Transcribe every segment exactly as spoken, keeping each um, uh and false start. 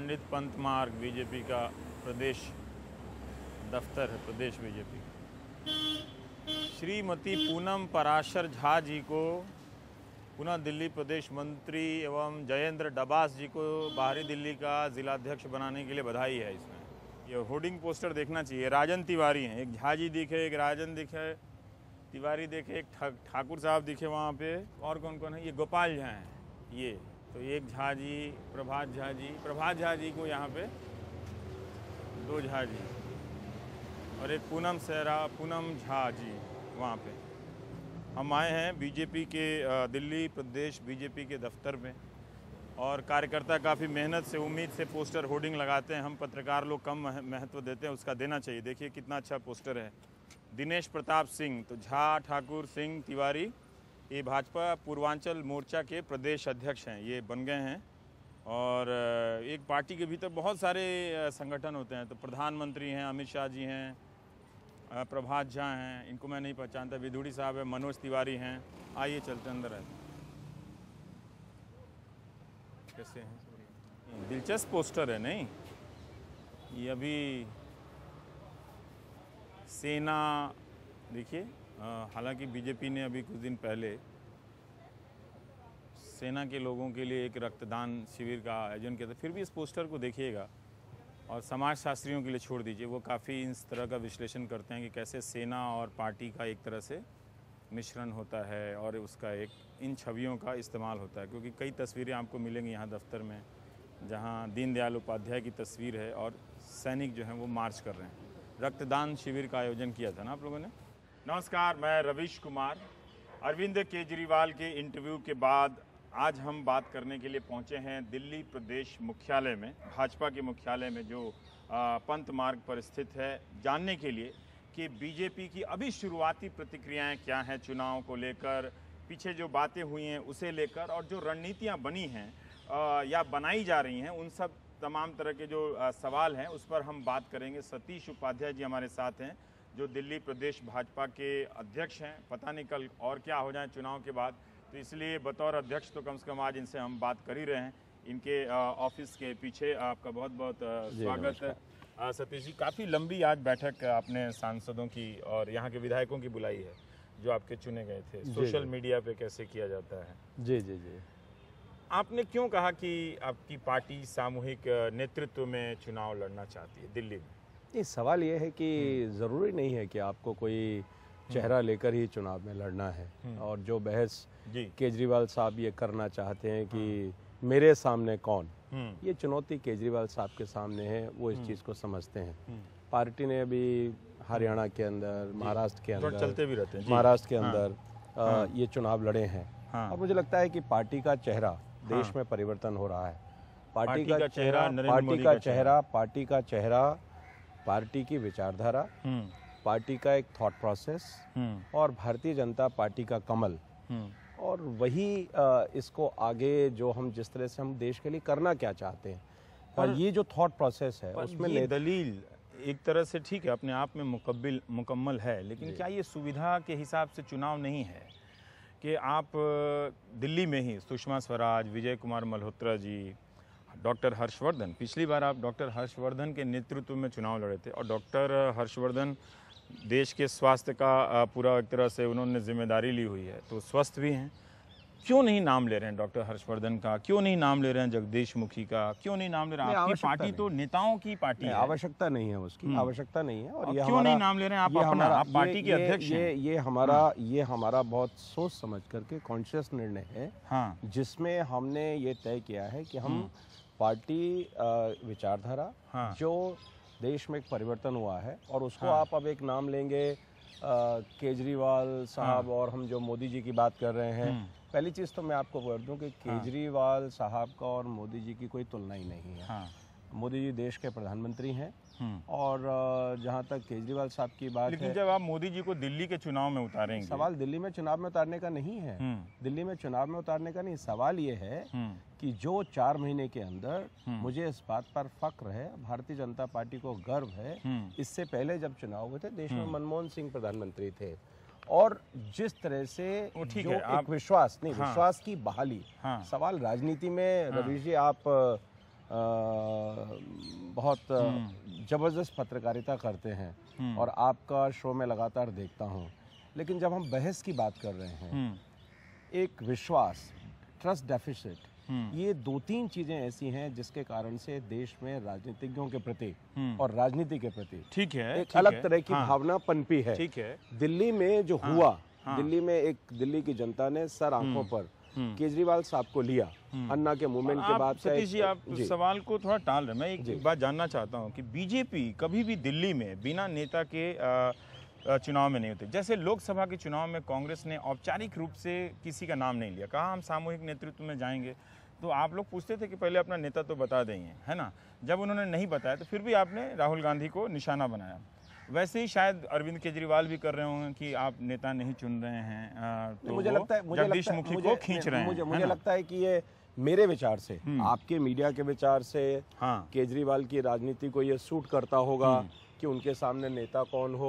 पंडित पंत मार्ग बीजेपी का प्रदेश दफ्तर है, प्रदेश बीजेपी। श्रीमती पूनम पराशर झा जी को पुनः दिल्ली प्रदेश मंत्री एवं जयेंद्र डबास जी को बाहरी दिल्ली का जिलाध्यक्ष बनाने के लिए बधाई है। इसमें ये होर्डिंग पोस्टर देखना चाहिए। राजन तिवारी हैं, एक झा जी दिखे, एक राजन दिखे, तिवारी दिखे, एक ठाकुर साहब दिखे वहाँ पे, और कौन कौन है, ये गोपाल झा हैं। ये तो एक झा जी, प्रभात झा जी, प्रभात झा जी को यहाँ पे दो झा जी, और एक पूनम सहरा पूनम झा जी वहाँ पे। हम आए हैं बीजेपी के दिल्ली प्रदेश बीजेपी के दफ्तर में, और कार्यकर्ता काफ़ी मेहनत से, उम्मीद से पोस्टर होर्डिंग लगाते हैं। हम पत्रकार लोग कम महत्व देते हैं, उसका देना चाहिए। देखिए कितना अच्छा पोस्टर है। दिनेश प्रताप सिंह, तो झा, ठाकुर, सिंह, तिवारी, ये भाजपा पूर्वांचल मोर्चा के प्रदेश अध्यक्ष हैं, ये बन गए हैं। और एक पार्टी के भीतर बहुत सारे संगठन होते हैं, तो प्रधानमंत्री हैं, अमित शाह जी हैं, प्रभात झा हैं, इनको मैं नहीं पहचानता, विधुड़ी साहब है, मनोज तिवारी हैं। आइए चलते अंदर है। कैसे हैं? दिलचस्प पोस्टर है नहीं? ये अभी सेना, देखिए, हालांकि बीजेपी ने अभी कुछ दिन पहले सेना के लोगों के लिए एक रक्तदान शिविर का आयोजन किया था। फिर भी इस पोस्टर को देखिएगा, और समाज शास्त्रियों के लिए छोड़ दीजिए, वो काफ़ी इस तरह का विश्लेषण करते हैं कि कैसे सेना और पार्टी का एक तरह से मिश्रण होता है, और उसका एक इन छवियों का इस्तेमाल होता है। क्योंकि कई तस्वीरें आपको मिलेंगी यहाँ दफ्तर में, जहाँ दीनदयाल उपाध्याय की तस्वीर है और सैनिक जो हैं वो मार्च कर रहे हैं। रक्तदान शिविर का आयोजन किया था ना आप लोगों ने। नमस्कार, मैं रवीश कुमार। अरविंद केजरीवाल के इंटरव्यू के बाद आज हम बात करने के लिए पहुंचे हैं दिल्ली प्रदेश मुख्यालय में, भाजपा के मुख्यालय में, जो पंत मार्ग पर स्थित है, जानने के लिए कि बीजेपी की अभी शुरुआती प्रतिक्रियाएं क्या हैं चुनाव को लेकर, पीछे जो बातें हुई हैं उसे लेकर, और जो रणनीतियां बनी हैं या बनाई जा रही हैं, उन सब तमाम तरह के जो सवाल हैं उस पर हम बात करेंगे। सतीश उपाध्याय जी हमारे साथ हैं, जो दिल्ली प्रदेश भाजपा के अध्यक्ष हैं। पता नहीं कल और क्या हो जाए चुनाव के बाद, तो इसलिए बतौर अध्यक्ष तो कम से कम आज इनसे हम बात कर ही रहे हैं। इनके ऑफिस के पीछे आपका बहुत बहुत स्वागत है। सतीश जी, काफ़ी लंबी आज बैठक आपने सांसदों की और यहाँ के विधायकों की बुलाई है, जो आपके चुने गए थे। सोशल मीडिया पे कैसे किया जाता है? जी जी जी आपने क्यों कहा कि आपकी पार्टी सामूहिक नेतृत्व में चुनाव लड़ना चाहती है दिल्ली में? ये सवाल ये है कि ज़रूरी नहीं है कि आपको कोई चेहरा लेकर ही चुनाव में लड़ना है। और जो बहस केजरीवाल साहब ये करना चाहते हैं कि मेरे सामने कौन, ये चुनौती केजरीवाल साहब के सामने है, वो इस चीज़ को समझते हैं। पार्टी ने अभी हरियाणा के अंदर, महाराष्ट्र के अंदर, चलते भी रहते हैं, महाराष्ट्र के अंदर हाँ। ये चुनाव लड़े हैं। हाँ। और मुझे लगता है कि पार्टी का चेहरा देश हाँ। में परिवर्तन हो रहा है। पार्टी, पार्टी का चेहरा, पार्टी का चेहरा, पार्टी का चेहरा, पार्टी की विचारधारा, पार्टी का एक थॉट प्रोसेस, और भारतीय जनता पार्टी का कमल, और वही इसको आगे जो हम जिस तरह से हम देश के लिए करना क्या चाहते हैं, और ये जो थॉट प्रोसेस है उसमें ये दलील एक तरह से ठीक है, अपने आप में मुकम्मल मुकम्मल है, लेकिन क्या ये सुविधा के हिसाब से चुनाव नहीं है कि आप दिल्ली में ही सुषमा स्वराज, विजय कुमार मल्होत्रा जी, डॉक्टर हर्षवर्धन, पिछली बार आप डॉक्टर हर्षवर्धन के नेतृत्व में चुनाव लड़े थे, और डॉक्टर हर्षवर्धन देश के स्वास्थ्य का पूरा एक तरह से उन्होंने जिम्मेदारी ली हुई है, तो स्वस्थ भी हैं। क्यों नहीं नाम ले रहे हैं डॉक्टर हर्षवर्धन का? क्यों नहीं नाम ले रहे हैं जगदीश मुखी का? क्यों नहीं नाम ले रहे हैं? आपकी पार्टी तो नेताओं की पार्टी है। आवश्यकता नहीं है उसकी, आवश्यकता नहीं है। और, और ये क्यों नहीं नाम ले रहे हैं आप? अपना आप पार्टी के अध्यक्ष हैं। ये ये हमारा ये हमारा बहुत सोच समझ करके कॉन्शियस निर्णय है, हाँ, जिसमें हमने ये तय किया है कि हम पार्टी विचारधारा, हाँ, जो देश में एक परिवर्तन हुआ है, और उसको हाँ, आप अब एक नाम लेंगे केजरीवाल साहब, हाँ, और हम जो मोदी जी की बात कर रहे हैं, पहली चीज़ तो मैं आपको बोल दूं कि केजरीवाल साहब का और मोदी जी की कोई तुलना ही नहीं है। हाँ। मोदी जी देश के प्रधानमंत्री हैं, और जहां तक केजरीवाल साहब की बात लेकिन है, जब आप मोदी जी को दिल्ली के चुनाव में उतारेंगे, सवाल दिल्ली में चुनाव में उतारने का नहीं है, दिल्ली में चुनाव में उतारने का नहीं, सवाल ये है कि जो चार महीने के अंदर मुझे इस बात पर फक्र है, भारतीय जनता पार्टी को गर्व है, इससे पहले जब चुनाव हुए थे देश में मनमोहन सिंह प्रधानमंत्री थे, और जिस तरह से जो एक विश्वास नहीं, हाँ, विश्वास की बहाली, हाँ, सवाल राजनीति में, हाँ, रवीश जी, आप बहुत ज़बरदस्त पत्रकारिता करते हैं और आपका शो में लगातार देखता हूँ, लेकिन जब हम बहस की बात कर रहे हैं, एक विश्वास, ट्रस्ट डेफिसिट, ये दो तीन चीजें ऐसी हैं जिसके कारण से देश में राजनीतिज्ञों के प्रति और राजनीति के प्रति ठीक है एक अलग तरह की हाँ, भावना पनपी है। ठीक है। दिल्ली में जो हाँ, हुआ हाँ, दिल्ली में एक दिल्ली की जनता ने सर आंखों पर केजरीवाल साहब को लिया अन्ना के मूवमेंट के बाद। सतीश जी, आप जी। सवाल को थोड़ा टाल रहे। मैं एक बात जानना चाहता हूँ कि बीजेपी कभी भी दिल्ली में बिना नेता के आ, चुनाव में नहीं होते। जैसे लोकसभा के चुनाव में कांग्रेस ने औपचारिक रूप से किसी का नाम नहीं लिया, कहा हम सामूहिक नेतृत्व में जाएंगे, तो आप लोग पूछते थे कि पहले अपना नेता तो बता देंगे, है ना। जब उन्होंने नहीं बताया तो फिर भी आपने राहुल गांधी को निशाना बनाया। वैसे ही शायद अरविंद केजरीवाल भी कर रहे होंगे कि आप नेता नहीं चुन रहे हैं, तो मुझे लगता है जगदीश मुखी को खींच रहे हैं। मुझे मुझे लगता है कि ये मेरे विचार से, आपके मीडिया के विचार से हाँ। केजरीवाल की राजनीति को ये सूट करता होगा कि उनके सामने नेता कौन हो।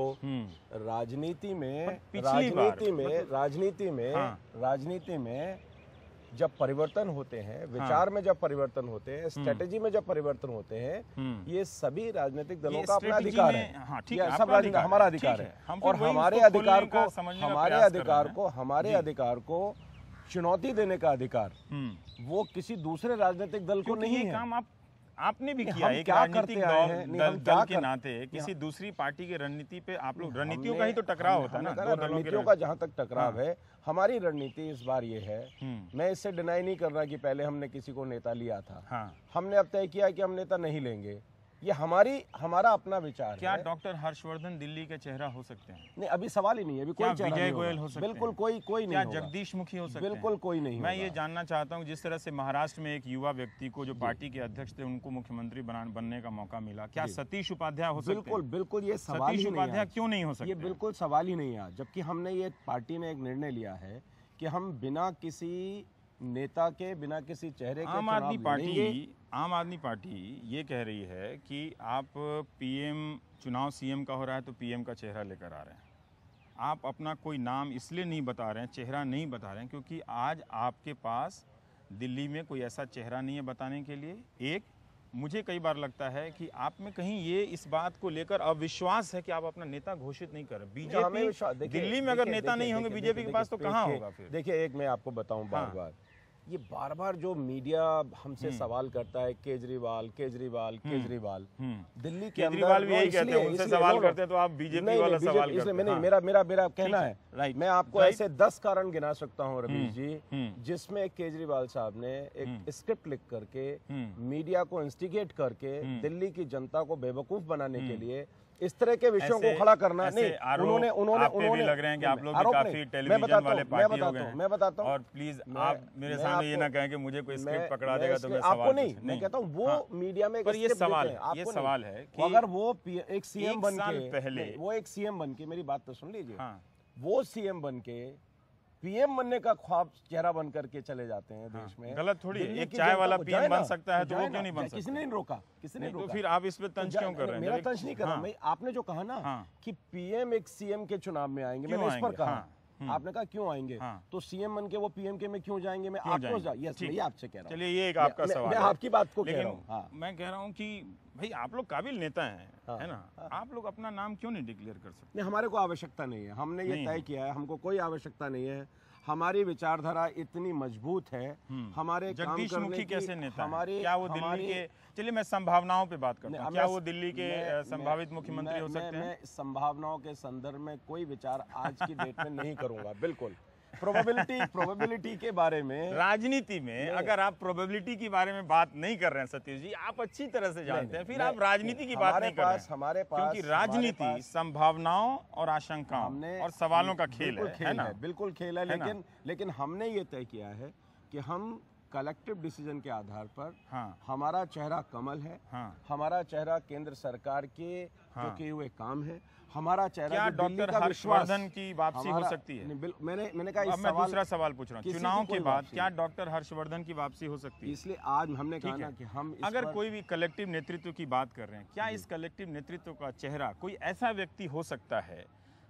राजनीति में राजनीति में राजनीति में राजनीति में जब परिवर्तन होते हैं, विचार में जब परिवर्तन होते हैं, स्ट्रेटेजी में जब परिवर्तन होते हैं, ये सभी राजनीतिक दलों का अपना अधिकार है। हाँ, ये सब राजनीति हमारा अधिकार है और हमारे अधिकार को हमारे अधिकार को हमारे अधिकार को चुनौती देने का अधिकार वो किसी दूसरे राजनीतिक दल को नहीं है। काम आप आपने भी किया एक राजनीतिक दल, दल के नाते किसी दूसरी पार्टी की रणनीति पे आप लोग, रणनीतियों का ही तो टकराव होता है ना, दो दलों रणनीतियों का जहां तक टकराव है, हमारी रणनीति इस बार ये है, मैं इससे डिनाई नहीं कर रहा कि पहले हमने किसी को नेता लिया था, हाँ। हमने अब तय किया कि हम नेता नहीं लेंगे, ये हमारी हमारा अपना विचार है। क्या डॉक्टर हर्षवर्धन दिल्ली का चेहरा हो सकते हैं? नहीं, अभी सवाल ही नहीं है, अभी कोई चेहरा विजय गोयल हो सकते हैं? बिल्कुल कोई कोई नहीं। क्या जगदीश मुखी हो सकते हैं? बिल्कुल कोई नहीं। मैं ये जानना चाहता हूँ, जिस तरह से महाराष्ट्र में एक युवा व्यक्ति को जो पार्टी के अध्यक्ष थे उनको मुख्यमंत्री बनने का मौका मिला, क्या सतीश उपाध्याय हो सकते हैं? बिल्कुल बिल्कुल, ये सवाल ही नहीं। उपाध्याय क्यों नहीं हो सकते? ये बिल्कुल सवाल ही नहीं है, जबकि हमने ये पार्टी ने एक निर्णय लिया है कि हम बिना किसी नेता के, बिना किसी चेहरे के आम आदमी पार्टी आम आदमी पार्टी ये कह रही है कि आप पीएम, चुनाव सीएम का हो रहा है तो पीएम का चेहरा लेकर आ रहे हैं। आप अपना कोई नाम इसलिए नहीं बता रहे हैं, चेहरा नहीं बता रहे हैं क्योंकि आज आपके पास दिल्ली में कोई ऐसा चेहरा नहीं है बताने के लिए। एक, मुझे कई बार लगता है कि आप में कहीं ये इस बात को लेकर अविश्वास है कि आप अपना नेता घोषित नहीं कर रहे। बीजेपी दिल्ली में अगर नेता नहीं होंगे बीजेपी के पास तो कहाँ होगा फिर? देखिए, एक मैं आपको बताऊं, बार बार ये बार बार जो मीडिया हमसे सवाल करता है, केजरीवाल केजरीवाल केजरीवाल, दिल्ली के केजरीवाल भी यही कहते हैं, उनसे सवाल करते हैं तो आप बीजेपी वाला सवाल करते हैं। नहीं, मेरा मेरा मेरा कहना है, मैं आपको ऐसे दस कारण गिना सकता हूँ रवीश जी, जिसमें केजरीवाल साहब ने एक स्क्रिप्ट लिख करके मीडिया को इंस्टिगेट करके दिल्ली की जनता को बेवकूफ बनाने के लिए इस तरह के विषयों को खड़ा करना नहीं, उन्होंने उन्होंने उन्होंने लग रहे हैं कि आप लोग भी काफी टेलीविजन वाले पार्टी हो गए हैं। मैं बताता हूँ, और प्लीज आप मेरे सामने ये ना कहें कि मुझे कोई स्क्रिप्ट पकड़ा देगा तो मैं सवाल आपको नहीं, मैं कहता हूँ वो मीडिया में, पर ये सवाल है, ये सवाल है कि अगर वो एक सीएम बन के पहले वो एक सीएम बन के, मेरी बात तो सुन लीजिए, वो सीएम बन के पीएम बनने का ख्वाब चेहरा बन करके चले जाते हैं देश में। गलत थोड़ी है, एक चाय वाला पीएम बन सकता है तो वो क्यों नहीं बन सकता? किसी ने नहीं रोका, किसी ने रोका। तो फिर आप इस पे तंज क्यों कर रहे हैं? मेरा तंज नहीं कर रहा मैं, आपने जो कहा ना कि पीएम एक सीएम के चुनाव में आएंगे, मैंने इस पर कहा, आपने कहा क्यों आएंगे, तो सीएम बन के वो पीएम के में क्यों जाएंगे? मैं आपको यस मैं आपसे कह रहा हूँ। चलिए, ये एक आपका सवाल है, मैं आपकी बात को कह रहा हूँ। मैं कह रहा हूँ कि भाई आप लोग काबिल नेता हैं, है ना, आप लोग अपना नाम क्यों नहीं डिक्लेयर कर सकते? नहीं, हमारे को आवश्यकता नहीं है, हमने ये तय किया है, हमको कोई आवश्यकता नहीं है। हमारी विचारधारा इतनी मजबूत है, हमारे जगदीश मुखी कैसे नेता हमारे, क्या वो दिल्ली के, चलिए मैं संभावनाओं पे बात करता हूं, क्या वो दिल्ली के संभावित मुख्यमंत्री हो सकते हैं? मैं संभावनाओं के संदर्भ में कोई विचार आज की डेट में नहीं करूंगा। बिल्कुल प्रोबेबिलिटी प्रोबेबिलिटी के बारे में, राजनीति में अगर आप प्रोबेबिलिटी के बारे में बात नहीं कर रहे हैं सतीश जी, आप अच्छी तरह से जानते हैं, फिर आप राजनीति की बात नहीं कर रहे हैं। हमारे पास क्योंकि राजनीति संभावनाओं और आशंकाओं और सवालों का खेल है, है ना? बिल्कुल खेल है, लेकिन लेकिन हमने ये तय किया है कि हम कलेक्टिव डिसीजन के आधार पर, हाँ, हमारा चेहरा कमल है, हाँ, हमारा चेहरा केंद्र सरकार के हाँ, जो किए हुए काम है, हमारा चेहरा क्या डॉक्टर हर्षवर्धन की वापसी हो सकती है? मैंने मैंने कहा अब मैं दूसरा सवाल पूछ रहा हूँ, चुनाव के बाद क्या डॉक्टर हर्षवर्धन की वापसी हो सकती है? इसलिए आज हमने कहा ना कि हम अगर कोई भी कलेक्टिव नेतृत्व की बात कर रहे हैं, क्या इस कलेक्टिव नेतृत्व का चेहरा कोई ऐसा व्यक्ति हो सकता है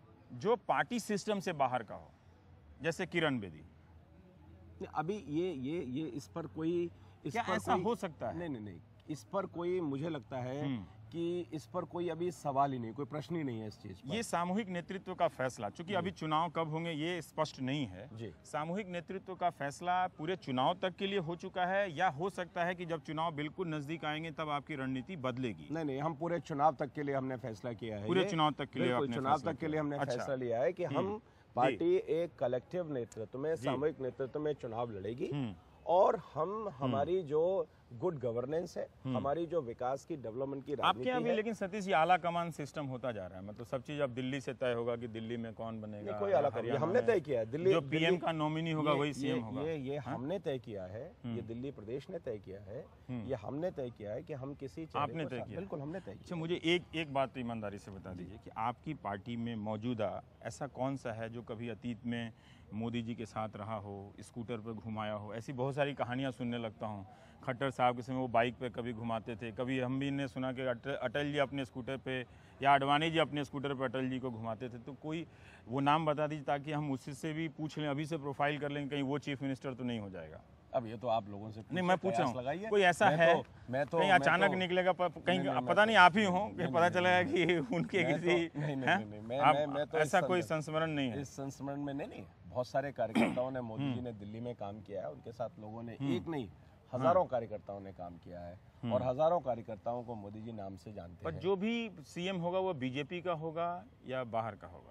जो पार्टी सिस्टम से बाहर का हो, जैसे किरण बेदी? अभी ये ये ये इस पर कोई इस क्या पर ऐसा हो सकता है? नहीं नहीं नहीं इस पर कोई, मुझे लगता है कि इस पर कोई अभी सवाल ही नहीं, कोई प्रश्न ही नहीं है इस चीज पर। ये सामूहिक नेतृत्व का फैसला, चूंकि अभी चुनाव कब होंगे ये स्पष्ट नहीं है जी। सामूहिक नेतृत्व का फैसला पूरे चुनाव तक के लिए हो चुका है, या हो सकता है कि जब चुनाव बिल्कुल नजदीक आएंगे तब आपकी रणनीति बदलेगी? नहीं नहीं, हम पूरे चुनाव तक के लिए हमने फैसला किया है। पूरे चुनाव तक के लिए आपने चुनाव फैसला तक के लिए हमने किया। फैसला अच्छा। लिया है कि हम पार्टी एक कलेक्टिव नेतृत्व में, सामूहिक नेतृत्व में चुनाव लड़ेगी, और हम, हमारी जो गुड गवर्नेंस है, हमारी जो विकास की, डेवलपमेंट की राजनीति आपके अभी है। लेकिन सतीश ये आला कमान सिस्टम होता जा रहा है, मतलब सब चीज अब दिल्ली से तय होगा कि दिल्ली में कौन बनेगा। नहीं, कोई आला कमान, ये हमने तय किया है। दिल्ली जो पीएम का नॉमिनी होगा वही सीएम होगा। ये ये हमने तय किया है, ये दिल्ली प्रदेश ने तय किया है, ये हमने तय किया है कि हम किसी चेहरे आपने को तय सा- किया? बिल्कुल हमने तय अच्छा, किया। मुझे एक एक बात तो ईमानदारी से बता दीजिए कि आपकी पार्टी में मौजूदा ऐसा कौन सा है जो कभी अतीत में मोदी जी के साथ रहा हो, स्कूटर पर घुमाया हो? ऐसी बहुत सारी कहानियां सुनने लगता हूं। खट्टर साहब के समय वो बाइक पे कभी घुमाते थे, कभी हम भी ने सुना कि अटल, अटल जी अपने स्कूटर पे, या आडवाणी जी अपने स्कूटर पे अटल जी को घुमाते थे। तो कोई वो नाम बता दीजिए ताकि हम उससे भी पूछ लें, अभी से प्रोफाइल कर लें, कहीं वो चीफ मिनिस्टर तो नहीं हो जाएगा। अब ये तो आप लोगों से नहीं, मैं पूछ रहा हूँ लगाइए। कोई ऐसा मैं है तो, मैं तो, कहीं मैं अचानक तो, निकलेगा, प- कहीं नहीं, नहीं, पता मैं नहीं तो- आप ही हो कि नहीं, पता नहीं, चलेगा नहीं, कि उनके मैं किसी तो- नहीं, नहीं, हैं? नहीं, नहीं, मैं- आप- मैं- मैं तो ऐसा इस कोई संदर्भ- संस्मरण नहीं है। इस संस्मरण में नहीं नहीं बहुत सारे कार्यकर्ताओं ने, मोदी जी ने दिल्ली में काम किया है, उनके साथ लोगों ने, एक नहीं हजारों कार्यकर्ताओं ने काम किया है, और हजारों कार्यकर्ताओं को मोदी जी नाम से जानते पर हैं। जो भी सीएम होगा वो बीजेपी का होगा या बाहर का होगा?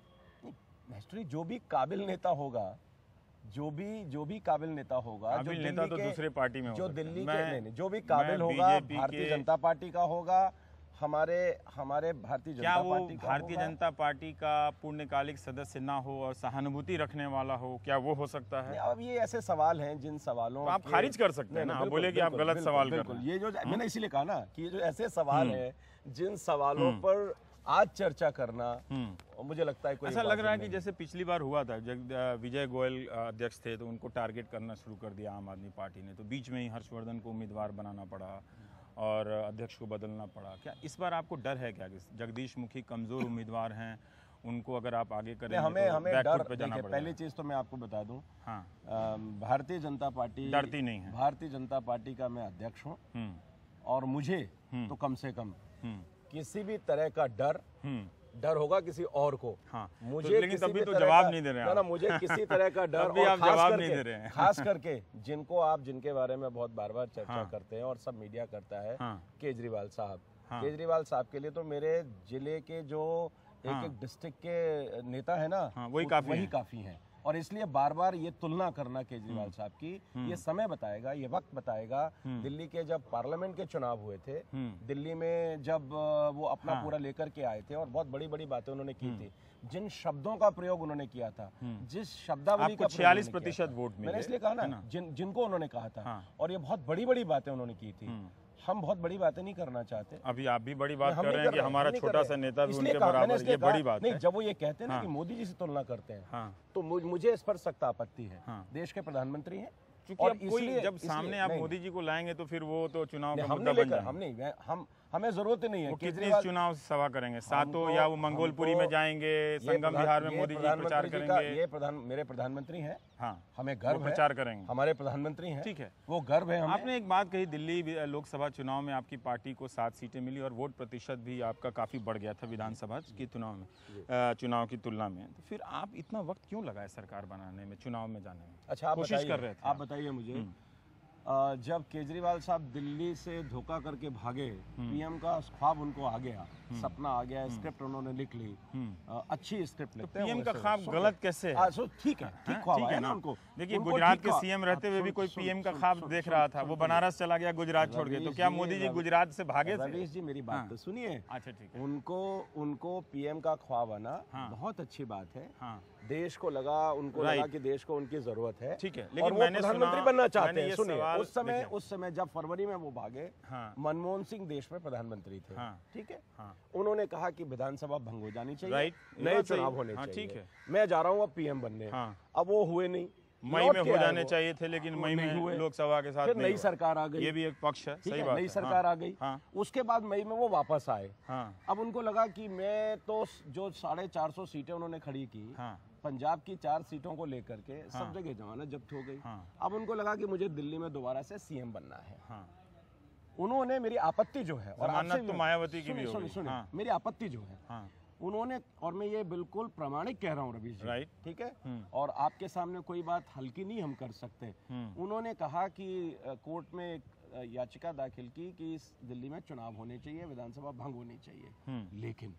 नेस्टरी, जो भी काबिल नेता होगा, जो भी जो भी काबिल नेता होगा, जो काबिल नेता दिल्ली तो के- दूसरे पार्टी में हो जो सकता है। दिल्ली के, मैं- नहीं नहीं, जो भी काबिल मैं होगा, बीजेपी भारतीय के- जनता पार्टी का होगा, हमारे हमारे भारतीय क्या जनता वो पार्टी का भारतीय होगा। जनता पार्टी का पूर्णकालिक सदस्य ना हो और सहानुभूति रखने वाला हो, क्या वो हो सकता है? नहीं, अब ये ऐसे सवाल हैं जिन सवालों तो आप के- खारिज कर सकते हैं नहीं, ना, नहीं, आप बिल्कुल, बोले कि आप बिल्कुल, गलत बिल्कुल, सवाल कर बिल्कुल। रहे हैं। ये जो मैंने इसीलिए कहा ना कि ये जो ऐसे सवाल हैं जिन सवालों पर आज चर्चा करना, और मुझे लगता है कोई ऐसा लग रहा है कि नहीं। जैसे पिछली बार हुआ था, जब अ, विजय गोयल अ, अध्यक्ष थे तो उनको टारगेट करना शुरू कर दिया आम आदमी पार्टी ने, तो बीच में ही हर्षवर्धन को उम्मीदवार बनाना पड़ा और अध्यक्ष को बदलना पड़ा। क्या इस बार आपको डर है क्या कि जगदीश मुखी कमजोर उम्मीदवार हैं, उनको अगर आप आगे करेंगे हमें तो हमें बैकफुट डर, पे जाना देखिए, पड़ेगा? पहली चीज तो मैं आपको बता दूं, हाँ, अम, भारतीय जनता पार्टी डरती नहीं है। भारतीय जनता पार्टी का मैं अध्यक्ष हूं, हम्म, और मुझे तो कम से कम हम्म, किसी भी तरह का डर हम्म, डर होगा किसी और को। हाँ, मुझे तो लेकिन किसी तभी भी तो तरह जवाब का- नहीं दे रहे हैं ना ना, आप। मुझे किसी तरह का डर, तब भी और आप खास जवाब करके, नहीं दे रहे हैं। खास करके जिनको आप, जिनके बारे में बहुत बार बार चर्चा हाँ। करते हैं और सब मीडिया करता है, हाँ। केजरीवाल साहब। हाँ। केजरीवाल साहब के लिए तो मेरे जिले के जो एक हाँ। एक डिस्ट्रिक्ट के नेता है ना, हाँ, वही वो- काफी वही हैं। काफी हैं। और इसलिए बार बार ये तुलना करना केजरीवाल साहब की, ये समय बताएगा, ये वक्त बताएगा। दिल्ली के जब पार्लियामेंट के चुनाव हुए थे, दिल्ली में जब अ, वो अपना हाँ। पूरा लेकर के आए थे और बहुत बड़ी बड़ी बातें उन्होंने की थी, जिन शब्दों का प्रयोग उन्होंने किया था, जिस शब्दावली आपको का प्रयोग छियालीस उन्होंने किया प्रतिशत था, वोट मिले, मैंने इसलिए कहा है ना, ना? जिन जिनको उन्होंने कहा था, हाँ। और ये बहुत बड़ी बड़ी बातें उन्होंने की थी। हम बहुत बड़ी बातें नहीं करना चाहते। अभी आप भी बड़ी बात हम कर नहीं रहे हैं कि हम हमारा नहीं कर छोटा रहे। सा नेता भी इसलिए उनके कहा- मैंने बराबर, इसलिए ये बड़ी कहा- बात नहीं, है। जब वो ये कहते हैं ना हाँ। कि मोदी जी से तुलना करते हैं, हाँ। तो मुझ- मुझे इस पर सख्त आपत्ति है। हाँ। देश के प्रधानमंत्री हैं, क्योंकि और अब कोई इसलिए- जब इसलिए- सामने आप नहीं, मोदी जी को लाएंगे तो फिर वो तो चुनाव नहीं, का हम मुद्दा नहीं बन लेकर, हम जाएंगे। नहीं, मैं- हम हमें जरूरत ही नहीं है। वो कितनी केजरीवाल- चुनाव सभा करेंगे? सातों, हमको- या वो मंगोलपुरी में हमको- जाएंगे, ये संगम प्रधान- बिहार में ये मोदी जी प्रचार प्रधानमंत्री जी का- करेंगे? ये प्रधान मेरे प्रधानमंत्री हैं, हाँ, हमें वो गर्व है, प्रचार करेंगे। हमारे प्रधानमंत्री हैं, ठीक है। वो गर्व है हमें। आपने एक बात कही, दिल्ली भी- लोकसभा चुनाव में आपकी पार्टी को सात सीटें मिली और वोट प्रतिशत भी आपका काफी बढ़ गया था विधानसभा के चुनाव में, अ, चुनाव की तुलना में। तो फिर आप इतना वक्त क्यों लगाए सरकार बनाने में, चुनाव में जाने में? अच्छा, आप कोशिश बताइए- कर रहे थे आप बताइए मुझे, अ, जब केजरीवाल साहब दिल्ली से धोखा करके भागे, पीएम का ख्वाब उनको आ गया, सपना आ गया, स्क्रिप्ट उन्होंने लिख ली, अ, अच्छी स्क्रिप्ट लिखते हैं पीएम वो का वैसे। ख्वाब सो- गलत कैसे है? हाँ, सो ठीक है, ठीक हाँ, ख्वाब ठीक है आया ना? ना उनको। देखिए, उनको गुजरात ठीक के ख्वाब- सीएम रहते हुए भी सुन- कोई सुन- पीएम का सुन- ख्वाब सुन- देख सुन- रहा था, सुन- वो सुन- बनारस चला गया गुजरात छोड़ के, तो रवीश क्या जी, मोदी जी रवी- गुजरात से भागे थे? रवीश जी, मेरी बात हाँ। तो सुनिए। अच्छा, ठीक है। उनको उनको पीएम का ख्वाब आना हाँ। बहुत अच्छी बात है। हाँ, देश को लगा, उनको Right. लगा कि देश को उनकी जरूरत है, ठीक है, और लेकिन वो मैंने प्रधानमंत्री सुना- बनना चाहते मैंने हैं। ये सुनिए, सवाल- उस समय देखिए। उस समय जब फरवरी में वो भागे, हाँ। मनमोहन सिंह देश में प्रधानमंत्री थे, हाँ। ठीक है, हाँ। उन्होंने कहा कि विधानसभा भंग हो जानी चाहिए, Right. ये नए बात सही चुनाव है। होने हाँ, चाहिए, ठीक है। मैं जा रहा हूँ अब पीएम बनने। हाँ। अब वो हुए नहीं, मई लौट में के हो आए जाने वो। चाहिए थे, लेकिन वो मई नहीं में हुए। लोकसभा के साथ फिर नहीं नई हुआ। सरकार आ गई, ये भी एक पक्ष है, ठीक सही है, बात नई है। सरकार हाँ। आ गई, हाँ। उसके बाद मई में वो वापस आए। हाँ। अब उनको लगा कि मैं तो जो साढ़े चार सौ सीटें उन्होंने खड़ी की, हाँ। पंजाब की चार सीटों को लेकर के सब जगह जमानत जब्त हो गई। हाँ। अब उनको लगा कि मुझे दिल्ली में दोबारा से सीएम बनना है। हाँ। उन्होंने मेरी आपत्ति जो है, और जमानत तो मायावती की भी सुनिए होगी। सुनिए, हाँ। मेरी आपत्ति जो है, हाँ। उन्होंने, और मैं ये बिल्कुल प्रामाणिक कह रहा हूँ रवीश जी, राइट। ठीक है, और आपके सामने कोई बात हल्की नहीं हम कर सकते। उन्होंने कहा कि अ, कोर्ट में एक अ, याचिका दाखिल की कि इस दिल्ली में चुनाव होने चाहिए, विधानसभा भंग होनी चाहिए, लेकिन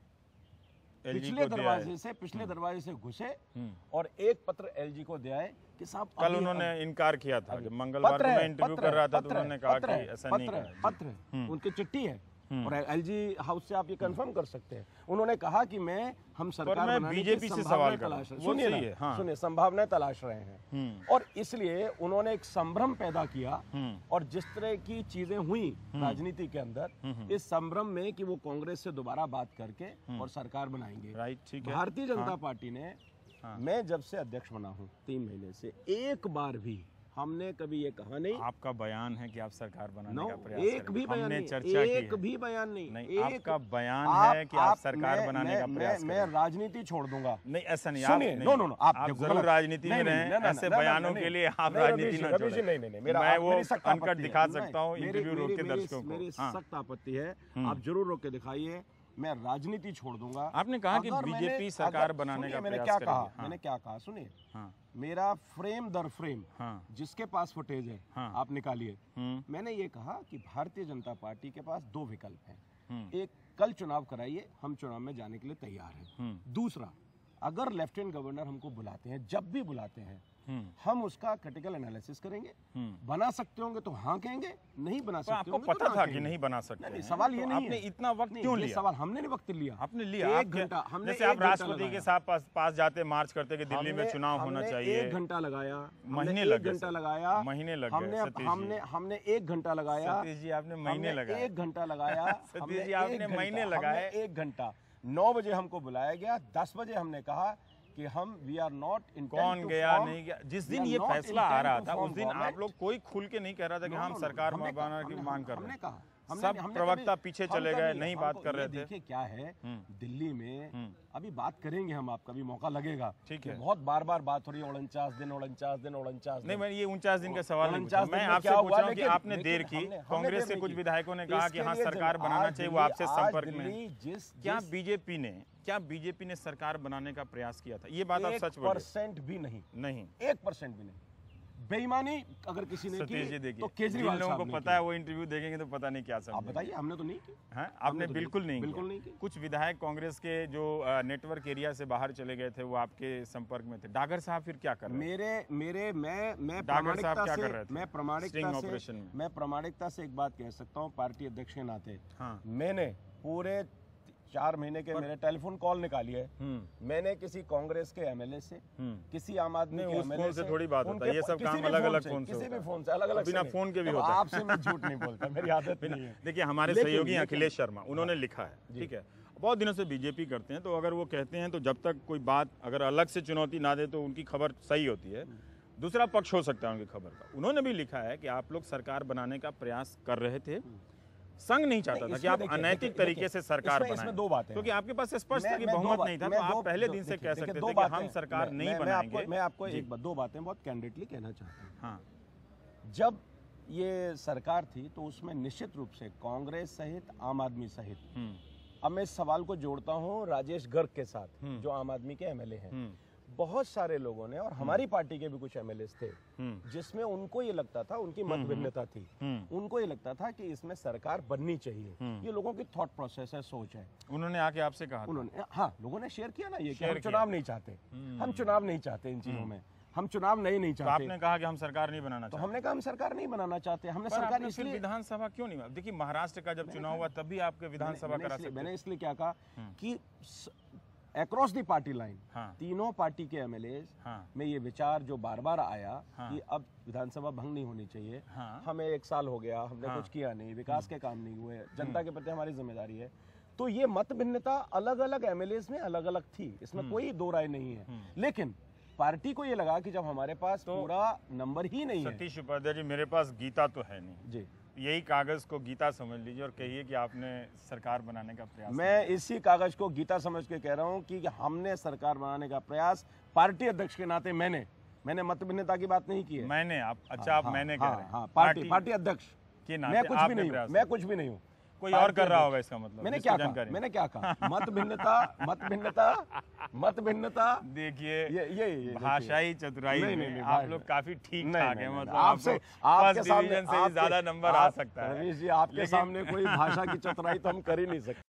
पिछले दरवाजे से पिछले दरवाजे से घुसे और एक पत्र एलजी को दिया है कि साहब कल उन्होंने इनकार किया था, जब मंगलवार को मैं इंटरव्यू कर रहा था तो उन्होंने कहा कि ऐसा नहीं कहा। पत्र है, उनकी चिट्ठी है, और एलजी हाउस से आप ये कंफर्म कर सकते हैं। उन्होंने कहा कि मैं हम सरकार मैं बनाने बीजेपी की से संभावनाएं सवाल कर रहा हूं। तलाश रहे वो सुनिए सही है, ना, हाँ। सुनिए, संभावनाएं तलाश रहे हैं, और इसलिए उन्होंने एक संभ्रम पैदा किया, और जिस तरह की चीजें हुई राजनीति के अंदर, इस संभ्रम में कि वो कांग्रेस से दोबारा बात करके और सरकार बनाएंगे। राइट, ठीक है। भारतीय जनता पार्टी ने, मैं जब से अध्यक्ष बना हूँ तीन महीने से, एक बार भी हमने कभी ये कहा नहीं। आपका बयान है कि आप सरकार बनाने no, का प्रयास एक भी बयान नहीं, चर्चा की एक भी बयान नहीं, नहीं एक, आपका बयान आप, है कि आप, आप सरकार मैं, बनाने मैं, का प्रयास मैं, मैं राजनीति छोड़ दूंगा। नहीं, ऐसा नहीं, सुनिए, नो नो नो, आप, आप देखो, जरूर राजनीति में रहें, ऐसे बयानों के लिए आप राजनीति न छोड़ें। नहीं नहीं, मेरा मैं वो सख्त अनकट दिखा सकता हूँ इंटरव्यू रोक के दर्शकों को। मेरी सख्त आपत्ति है, आप जरूर रोक के दिखाइए, मैं राजनीति छोड़ दूंगा। आपने कहा कि बीजेपी सरकार बनाने का मैंने प्रयास क्या करेगी। कहा, हाँ। मैंने क्या कहा सुनिए, हाँ। मेरा फ्रेम दर फ्रेम, हाँ। जिसके पास फुटेज है, हाँ। आप निकालिए। मैंने ये कहा कि भारतीय जनता पार्टी के पास दो विकल्प हैं, एक, कल चुनाव कराइए, हम चुनाव में जाने के लिए तैयार हैं। दूसरा, अगर लेफ्टिनेंट गवर्नर हमको बुलाते हैं, जब भी बुलाते हैं, हम उसका क्रिटिकल एनालिसिस करेंगे, बना सकते होंगे तो हाँ कहेंगे, नहीं बना सकते आपको होंगे तो पता ना था कहेंगे। कि नहीं बना सकते नहीं, हैं, सवाल ये तो नहीं आपने है। इतना वक्त नहीं, क्यों ये लिया? सवाल हमने नहीं वक्त लिया, आपने लिया, एक आप घंटा, हमने जैसे एक आप घंटा राष्ट्रपति लगाया। के साथ पास, पास जाते मार्च करते कि दिल्ली में हमने- चुनाव होना हमने चाहिए, एक घंटा लगाया, महीने हमने लग एक गए, घंटा सर। लगाया, महीने लग गए, हमने सतीश जी। हमने हमने एक घंटा लगाया, सतीश जी आपने महीने हमने लगाए, एक घंटा लगाया, सतीश हमने जी आपने एक घंटा- महीने हमने लगाए। एक घंटा। नौ बजे हमको बुलाया गया, दस बजे हमने कहा कि हम वी आर नॉट इंटेंट कौन टू गया फॉर्म, नहीं गया, जिस we दिन are ये not फैसला आ intent रहा to था, form उस दिन आप government। लोग कोई खुल के नहीं कह रहा था कि No, हम no, no, सरकार हमने कहा- बनाने की हमने- मांग कर रहे हमने हैं। कहा, हमने- सब हमने प्रवक्ता कभी- पीछे हम चले कभी- गए, नहीं बात हमको कर ये रहे थे। देखिए क्या है दिल्ली में, अभी बात करेंगे हम, आपका भी मौका लगेगा। ठीक कि है। बहुत बार बार बात हो रही है, उनचास दिन उनचास दिन उनचास नहीं, मैं ये उनचास दिन का सवाल नहीं पूछा, उनचास दिन मैं में आपसे क्या पूछ हुआ, रहा हूँ कि लेकिन- आपने लेकिन देर की, हमने- हमने कांग्रेस देर के नहीं कुछ की। विधायकों ने कहा कि इसके हाँ लिए सरकार जब बनाना आज चाहिए, वो दिल्ली- आपसे आज संपर्क में दिल्ली है। जिस क्या जिस बीजेपी ने क्या बीजेपी ने सरकार बनाने का प्रयास किया था? ये बात आप एक सच बोलिए। परसेंट भी नहीं, नहीं, एक परसेंट भी नहीं। बेईमानी अगर किसी ने सतीश जी की देखिए, तो जिन केजरीवाल लोगों साहब को ने पता की। है वो इंटरव्यू देखेंगे तो पता नहीं क्या आप समझेंगे। बताइए, हमने तो नहीं की। हैं? आपने तो बिल्कुल नहीं बिल्कुल किया। नहीं की। कुछ विधायक कांग्रेस के जो अ, नेटवर्क एरिया से बाहर चले गए थे, वो आपके संपर्क में थे। डागर साहब फिर क्या कर रहे थे? मेरे मेरे मैं मैं डागर साहब प्रामाणिकता क्या से कर रहे थे? मैं प्रामाणिकता स्टिंग से ऑपरेशन में। मैं प्रामाणिकता से एक बात कह सकता हूँ, पार्टी अध्यक्ष के नाते, हाँ। मैंने पूरे चार महीने के मेरे टेलीफोन कॉल निकाली है। मैंने किसी कांग्रेस के एमएलए से, किसी आम आदमी नहीं, के उस एमएलए फोन से थोड़ी बात होता है, उनके- ये सब किसी काम भी अलग-अलग से, फोन से किसी होता भी है। फोन से अलग अलग बिना फोन के भी होता है। आपसे मैं झूठ नहीं बोलता, मेरी आदत नहीं है। देखिए, हमारे लेकिन- सहयोगी लेकिन- अखिलेश शर्मा, उन्होंने लिखा है, ठीक है, बहुत दिनों से बीजेपी करते हैं, तो अगर वो कहते हैं तो जब तक कोई बात अगर अलग से चुनौती ना दे तो उनकी खबर सही होती है, दूसरा पक्ष हो सकता है उनकी खबर का। उन्होंने भी लिखा है कि आप लोग सरकार बनाने का प्रयास कर रहे थे, संघ नहीं चाहता था कि आप देखिए, अनैतिक देखिए, तरीके से सरकार इसमें- बनाएं, इसमें दो बातें क्योंकि हैं। आपके पास स्पष्ट था मैं- कि मैं दो बहुमत बात- नहीं था, मैं तो आप दो- पहले दो- दिन से देखिए, कह देखिए, सकते दो थे कि बातें- हम सरकार मैं- नहीं मैं- मैं बनाएंगे। आपको- मैं आपको जी। एक बात- दो बातें बहुत कैंडिडेटली कहना चाहता हूँ। हाँ, जब ये सरकार थी तो उसमें निश्चित रूप से कांग्रेस सहित आम आदमी सहित, अब मैं इस सवाल को जोड़ता हूँ राजेश गर्ग के साथ, जो आम आदमी के एमएलए हैं, बहुत सारे लोगों ने, और हमारी पार्टी के भी कुछ एमएलए थे, जिसमें उनको ये लगता था, उनकी मत भिन्नता थी, उनको ये लगता था कि इसमें सरकार बननी चाहिए। ये लोगों की थॉट प्रोसेस है, सोच है। उन्होंने आके आपसे कहा था? उन्होंने, हाँ, लोगों ने शेयर किया ना ये कि शेयर हम किया। चुनाव नहीं चाहते, हम चुनाव नहीं चाहते इन चीजों में, हम चुनाव नहीं नहीं तो चाहते। आपने कहा कि हम सरकार नहीं बनाना तो चाहते। हमने कहा हम सरकार नहीं बनाना चाहते, हमने पर सरकार आपने फिर इसलिए विधानसभा क्यों नहीं बना? देखिए, महाराष्ट्र का जब चुनाव हुआ तब भी आपके विधानसभा मैंने करा इसलिए- सकते मैंने इसलिए क्या कहा कि अक्रॉस दी पार्टी लाइन, हाँ। तीनों पार्टी के एमएलए हाँ। में ये विचार जो बार बार आया हाँ। कि अब विधानसभा भंग नहीं होनी चाहिए, हाँ। हमें एक साल हो गया, हमने हाँ। कुछ किया नहीं, विकास के काम नहीं हुए, जनता के प्रति हमारी जिम्मेदारी है, तो ये मत भिन्नता अलग अलग एमएलए में अलग अलग थी, इसमें कोई दो राय नहीं है। लेकिन पार्टी को ये लगा कि जब हमारे पास तो पूरा नंबर ही नहीं है, सतीश उपाध्याय जी, मेरे पास गीता तो है नहीं, जी, यही कागज को गीता समझ लीजिए और कहिए कि आपने सरकार बनाने का प्रयास मैं इसी कागज को गीता समझ के कह रहा हूं कि हमने सरकार बनाने का प्रयास, पार्टी अध्यक्ष के नाते मैंने मैंने मत भिन्नता की बात नहीं की है। मैंने आप अच्छा आप हाँ, मैंने हाँ, कह रहे हैं हाँ, पार्टी पार्टी अध्यक्ष के मैं नाते कुछ भी आपने नहीं हूँ, प्रयास मैं कुछ भी नहीं हूँ। कोई और कर रहा होगा इसका मतलब। मैंने जिसको क्या कहा जानकारी मैंने क्या कहा मत भिन्नता मत भिन्नता मत भिन्नता देखिए ये ये ये भाषाई चतुराई नहीं, में नहीं, नहीं, आप भाई- लोग काफी ठीक नहीं, ठाक नहीं, हैं, नहीं, मतलब आपसे आपको आपके फर्स्ट सामने डिवीजन से भी आपके- ज्यादा नंबर आ आप- सकता है। रवीश जी आपके लेकिन- सामने कोई भाषा की चतुराई तो हम कर ही नहीं सकते।